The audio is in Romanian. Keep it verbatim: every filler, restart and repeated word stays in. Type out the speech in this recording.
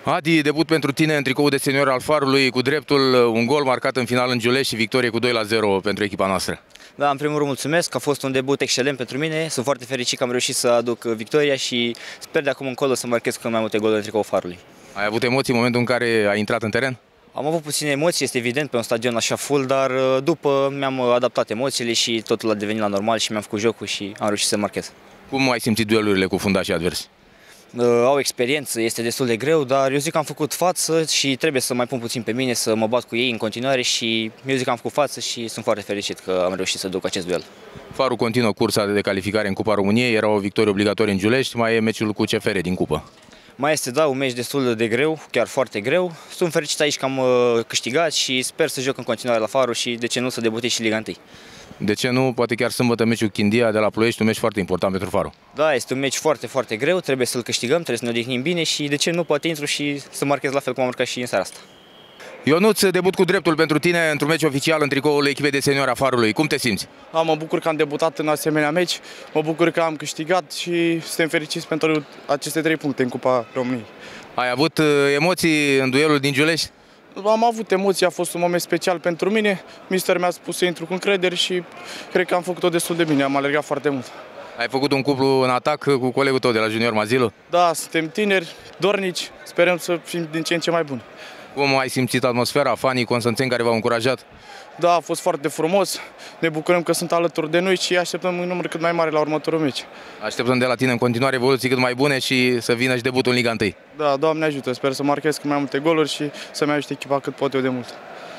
Adi, debut pentru tine în tricoul de senior al Farului, cu dreptul un gol marcat în final în Giulești și victorie cu doi la zero pentru echipa noastră. Da, în primul rând mulțumesc, a fost un debut excelent pentru mine, sunt foarte fericit că am reușit să aduc victoria și sper de acum încolo să marchez cât mai multe goluri în tricoul Farului. Ai avut emoții în momentul în care ai intrat în teren? Am avut puține emoții, este evident, pe un stadion așa full, dar după mi-am adaptat emoțiile și totul a devenit la normal și mi-am făcut jocul și am reușit să marchez. Cum ai simțit duelurile cu fundașii adversi? Au experiență, este destul de greu, dar eu zic că am făcut față și trebuie să mai pun puțin pe mine, să mă bat cu ei în continuare și eu zic că am făcut față și sunt foarte fericit că am reușit să duc acest duel. Farul continuă cursa de calificare în Cupa României, era o victorie obligatorie în Giulești, mai e meciul cu C F R din cupă. Mai este, da, un meci destul de greu, chiar foarte greu. Sunt fericit aici că am câștigat și sper să joc în continuare la Farul și de ce nu să debutez și Liga unu. De ce nu? Poate chiar sâmbătă meciul Chindia de la Ploiești, un meci foarte important pentru Farul. Da, este un meci foarte, foarte greu, trebuie să-l câștigăm, trebuie să ne odihnim bine și de ce nu poate intru și să marchez la fel cum am marcat și în seara asta. Ionuț, debut cu dreptul pentru tine într-un meci oficial în tricoul echipei de seniori a Farului. Cum te simți? Da, mă bucur că am debutat în asemenea meci, mă bucur că am câștigat și suntem fericiți pentru aceste trei puncte în Cupa României. Ai avut emoții în duelul din Giulești? Am avut emoții, a fost un moment special pentru mine. Mister mi-a spus să intru cu încredere și cred că am făcut-o destul de bine, am alergat foarte mult. Ai făcut un cuplu în atac cu colegul tău de la Junior Mazilu? Da, suntem tineri, dornici, sperăm să fim din ce în ce mai buni. Cum ai simțit atmosfera, fanii constanțeni care v-au încurajat? Da, a fost foarte frumos, ne bucurăm că sunt alături de noi și așteptăm un număr cât mai mare la următorul meci. Așteptăm de la tine în continuare evoluții cât mai bune și să vină și debutul în Liga unu. Da, Doamne ajută, sper să marchez cât mai multe goluri și să-mi ajute echipa cât pot eu de mult.